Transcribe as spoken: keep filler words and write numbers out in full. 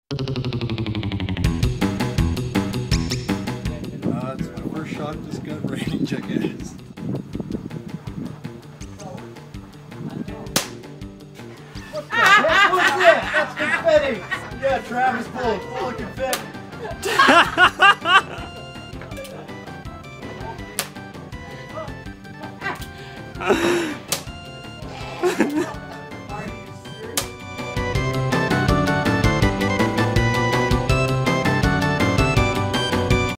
Uh, it's my first shot at this gut range, I guess. What the heck was that? That's confetti! Yeah, Travis full, full of confetti. Ha ha ha!